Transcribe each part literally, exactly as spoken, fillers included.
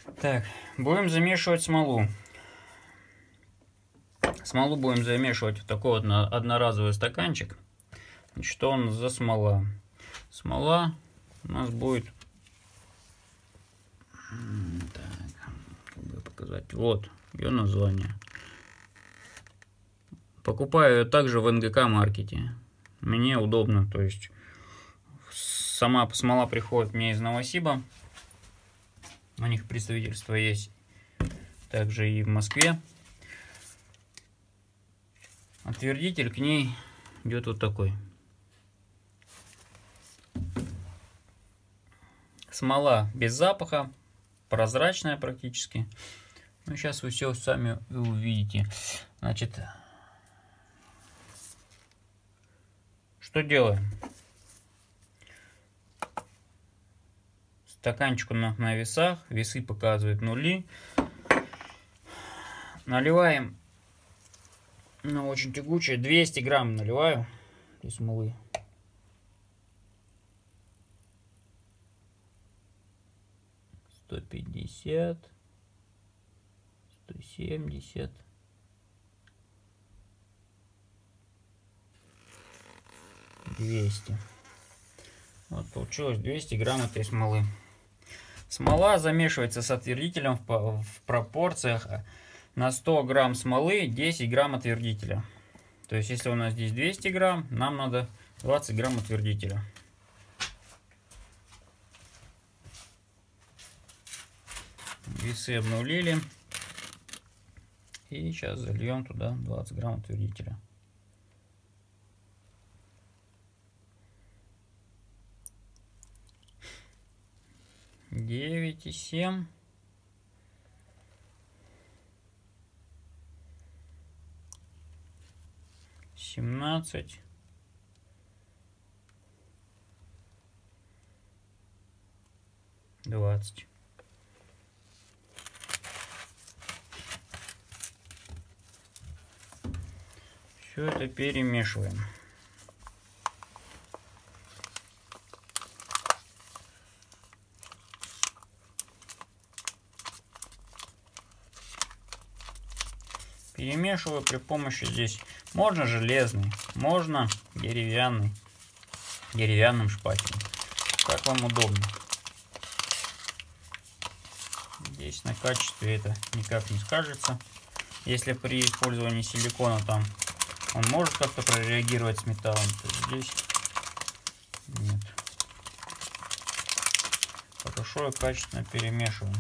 Так, будем замешивать смолу. Смолу будем замешивать в такой вот одноразовый стаканчик. Что у нас за смола? Смола у нас будет... Так, как бы показать. Вот ее название. Покупаю ее также в эн гэ ка маркете. Мне удобно, то есть сама смола приходит мне из Новосиба. У них представительство есть также и в Москве. Отвердитель к ней идет вот такой. Смола без запаха, прозрачная практически. Ну, сейчас вы все сами увидите. Значит, что делаем? Стаканчик у нас на весах, весы показывают нули. Наливаем, ну, очень тягучее, двести грамм наливаю из смолы. сто пятьдесят, сто семьдесят. двести. Вот получилось двести грамм этой смолы. Смола замешивается с отвердителем в, в пропорциях на сто грамм смолы десять грамм отвердителя. То есть если у нас здесь двести грамм, нам надо двадцать грамм отвердителя. Весы обнулили. И сейчас зальем туда двадцать грамм отвердителя. девять и семь. семнадцать. двадцать. Все это перемешиваем. Перемешиваю при помощи здесь. Можно железный, можно деревянный, деревянным шпателем. Как вам удобно. Здесь на качестве это никак не скажется. Если при использовании силикона там он может как-то прореагировать с металлом, то здесь нет. Хорошо и качественно перемешиваем.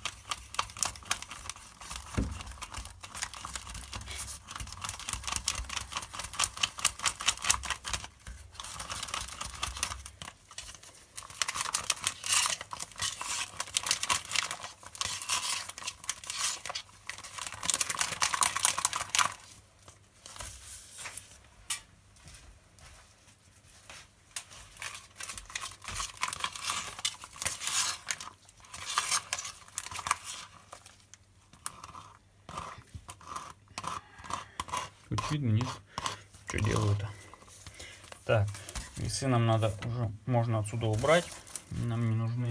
Тут видно, нет? Что делаю-то? Так, весы нам надо уже, можно отсюда убрать. Нам не нужны.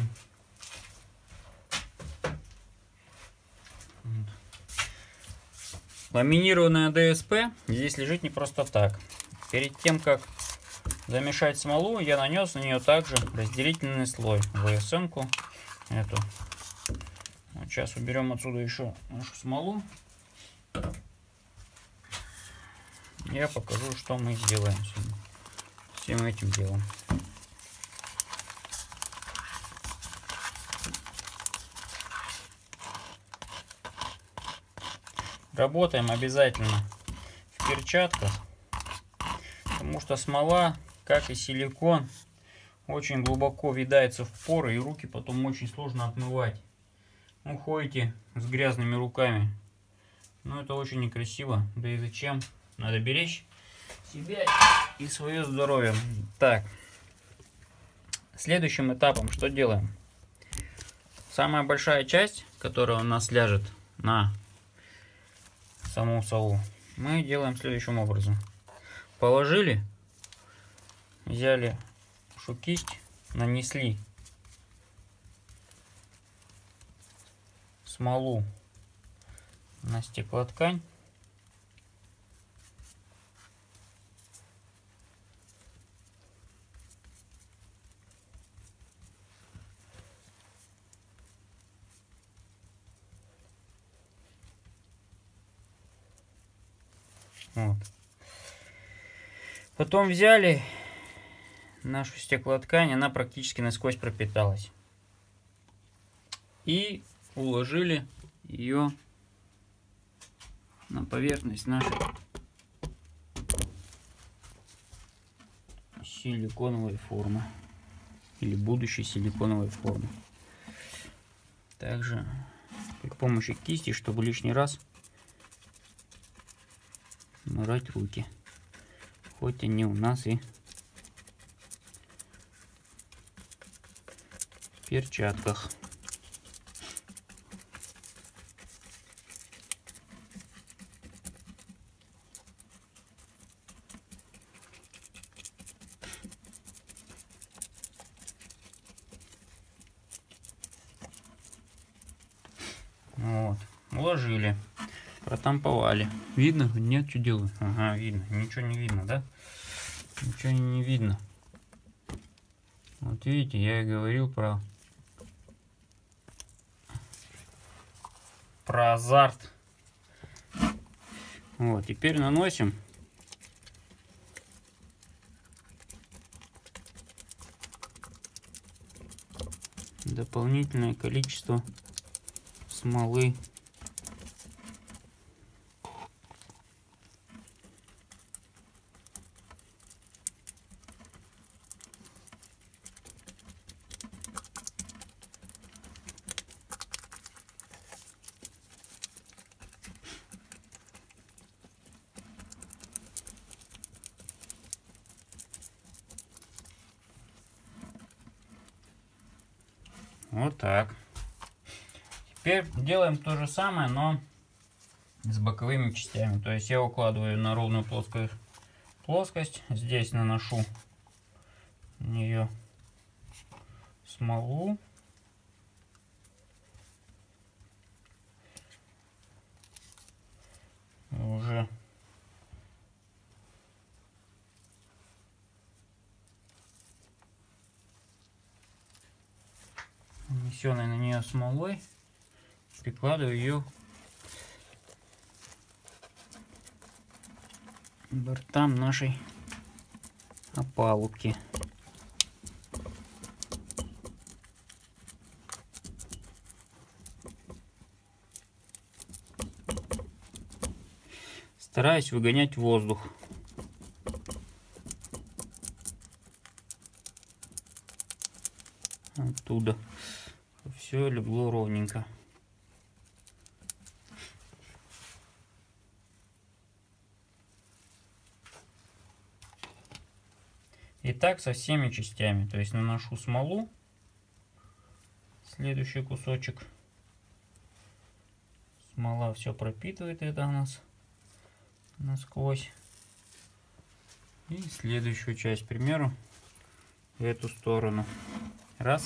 Вот. Ламинированная дэ эс пэ здесь лежит не просто так. Перед тем, как замешать смолу, я нанес на нее также разделительный слой вэ эс эм-ку. Эту. Вот сейчас уберем отсюда еще нашу смолу. Я покажу, что мы сделаем с всем этим делом. Работаем обязательно в перчатках, потому что смола, как и силикон, очень глубоко въедается в поры, и руки потом очень сложно отмывать. Уходите с грязными руками. Но это очень некрасиво. Да и зачем? Надо беречь себя и свое здоровье. Так, следующим этапом что делаем? Самая большая часть, которая у нас ляжет на саму смолу, мы делаем следующим образом. Положили, взяли кисть, нанесли смолу на стеклоткань. Вот. Потом взяли нашу стеклоткань, она практически насквозь пропиталась. И уложили ее на поверхность нашей силиконовой формы. Или будущей силиконовой формы. Также при помощи кисти, чтобы лишний раз мыть руки. Хоть они у нас и в перчатках. Вот, уложили, протамповали. Видно? Нет, что делаю? Ага, видно. Ничего не видно, да? Ничего не видно. Вот видите, я и говорил про про азарт. Вот, теперь наносим дополнительное количество смолы. Вот так. Теперь делаем то же самое, но с боковыми частями. То есть я укладываю на ровную плоскую плоскость. Здесь наношу на нее смолу. Уже нанесенной на нее смолой прикладываю ее к бортам нашей опалубки. Стараюсь выгонять воздух. Оттуда. Все легло ровненько. И так со всеми частями. То есть наношу смолу. Следующий кусочек. Смола все пропитывает это у нас насквозь. И следующую часть, к примеру, в эту сторону. Раз.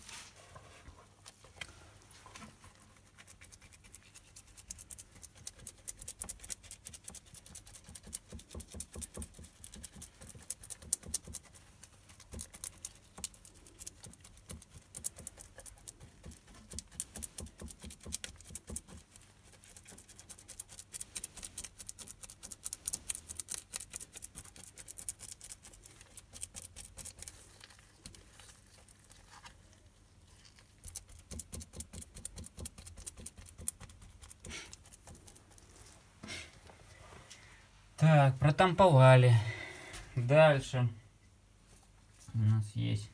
Так, протамповали. Дальше у нас есть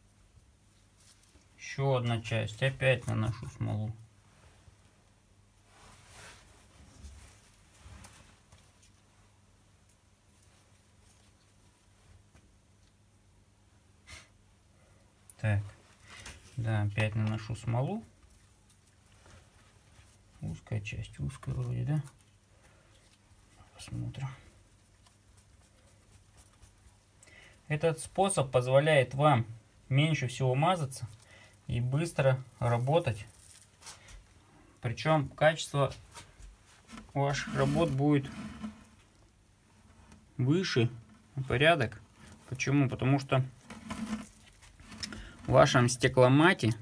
еще одна часть. Опять наношу смолу. Так, да, опять наношу смолу. Узкая часть, узкая вроде, да? Посмотрим. Этот способ позволяет вам меньше всего мазаться и быстро работать Причем качество ваших работ будет выше на порядок. Почему? Потому что в вашем стекломате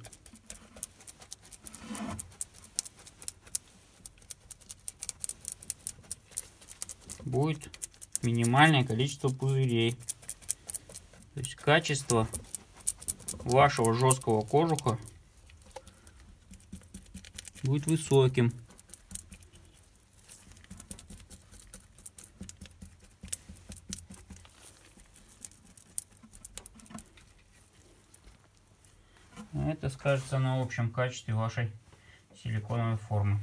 будет минимальное количество пузырей. То есть качество вашего жесткого кожуха будет высоким. Это скажется на общем качестве вашей силиконовой формы.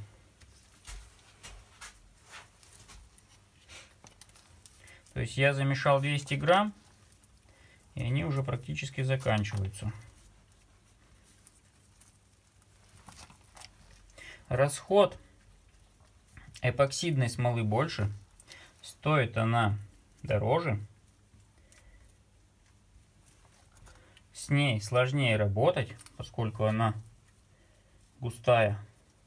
То есть я замешал двести грамм, и они уже практически заканчиваются. Расход эпоксидной смолы больше, стоит она дороже, с ней сложнее работать, поскольку она густая.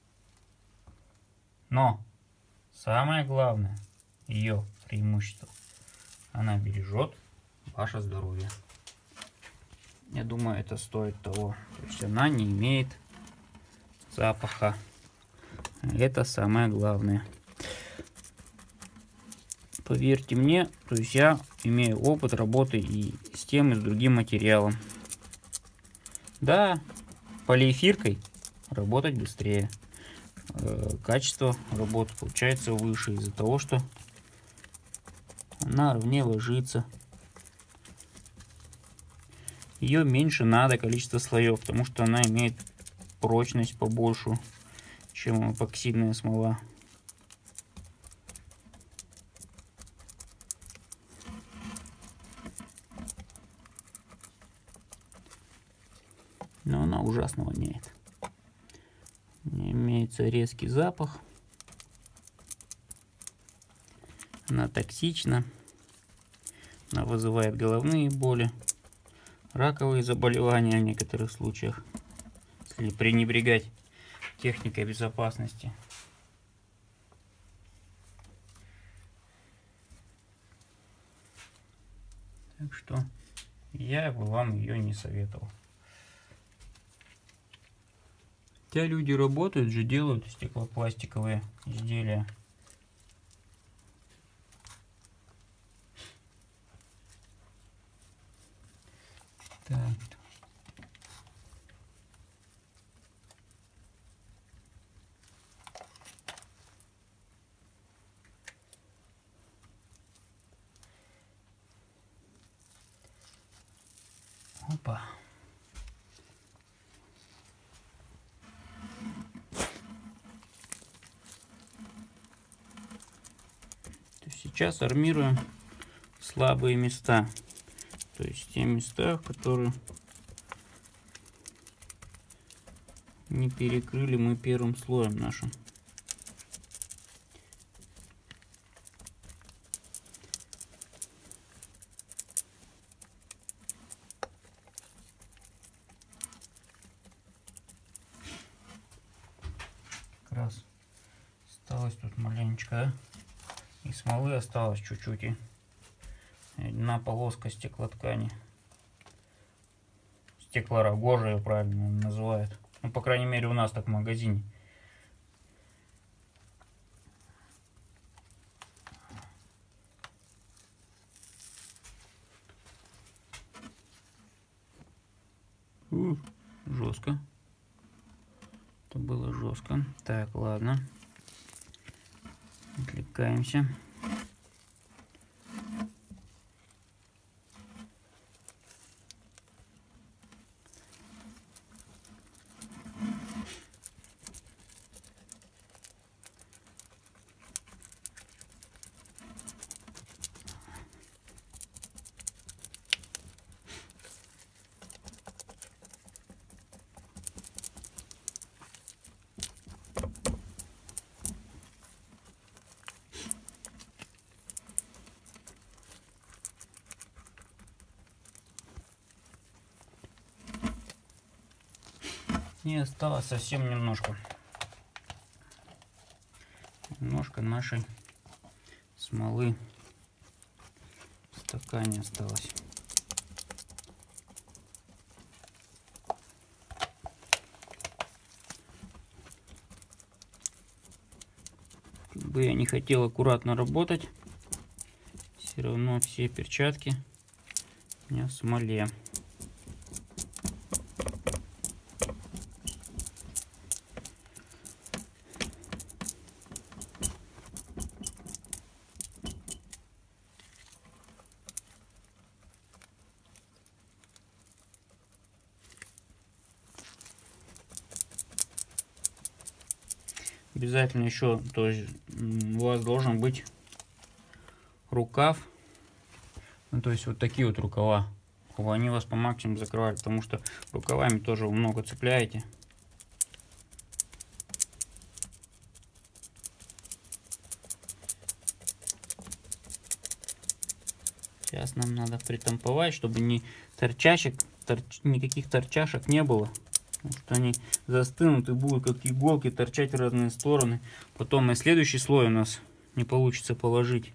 Но самое главное, ее преимущество, она бережет ваше здоровье. Я думаю, это стоит того. То есть она не имеет запаха. Это самое главное. Поверьте мне, то есть я имею опыт работы и с тем, и с другим материалом. Да, полиэфиркой работать быстрее. Качество работы получается выше из-за того, что она ровнее ложится. Ее меньше надо количество слоев, потому что она имеет прочность побольше, чем эпоксидная смола. Но она ужасно воняет. Имеется резкий запах. Она токсична. Она вызывает головные боли, раковые заболевания в некоторых случаях, если пренебрегать техникой безопасности. Так что я бы вам ее не советовал. Хотя люди работают же, делают стеклопластиковые изделия. Так. Опа. Сейчас армируем слабые места, то есть те места, которые не перекрыли мы первым слоем нашим. Как раз осталось тут маленечко, да? И смолы осталось чуть-чуть, и одна полоска стеклоткани. Стеклорогожа ее правильно называют. Ну, по крайней мере, у нас так в магазине. У, жестко. Это было жестко. Так, ладно. Отвлекаемся. И осталось совсем немножко. Немножко нашей смолы в стакане осталось. Как бы я не хотел аккуратно работать, все равно все перчатки у меня в смоле. Обязательно еще, то есть у вас должен быть рукав, ну, то есть вот такие вот рукава, чтобы они вас по максимуму закрывали, потому что рукавами тоже вы много цепляете. Сейчас нам надо притамповать, чтобы ни торчашек, торч, никаких торчашек не было. Потому что они застынут и будут как иголки торчать в разные стороны. Потом и следующий слой у нас не получится положить.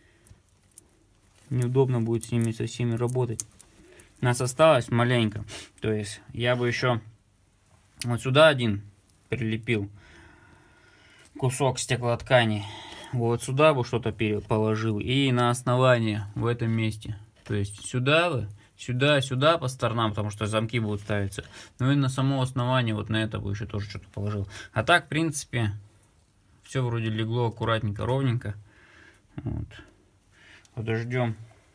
Неудобно будет с ними со всеми работать. У нас осталось маленько. То есть я бы еще вот сюда один прилепил кусок стеклоткани. Вот сюда бы что-то положил. И на основание в этом месте. То есть сюда бы. Сюда, сюда по сторонам, потому что замки будут ставиться. Ну и на само основание вот на это бы еще тоже что-то положил. А так, в принципе, все вроде легло аккуратненько, ровненько. Вот. Подождем.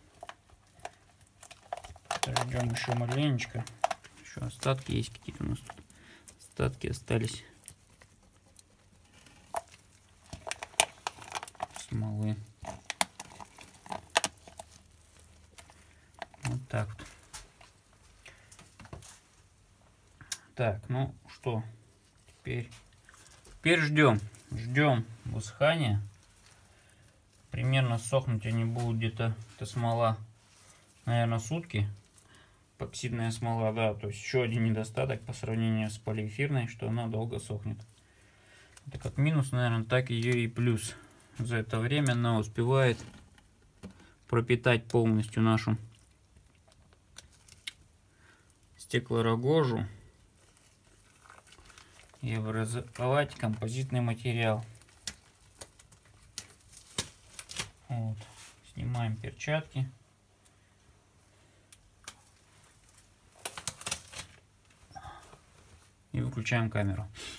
Подождем еще маленечко. Еще остатки есть какие-то у нас тут. Остатки остались. Смолы. Вот так вот. Так, ну что, теперь, теперь ждем, ждем высыхания. Примерно сохнуть они будут где-то, эта смола, наверное, сутки. Эпоксидная смола, да, то есть еще один недостаток по сравнению с полиэфирной, что она долго сохнет. Это как минус, наверное, так ее и плюс. За это время она успевает пропитать полностью нашу стеклорогожу и образовать композитный материал. Вот. Снимаем перчатки. И выключаем камеру.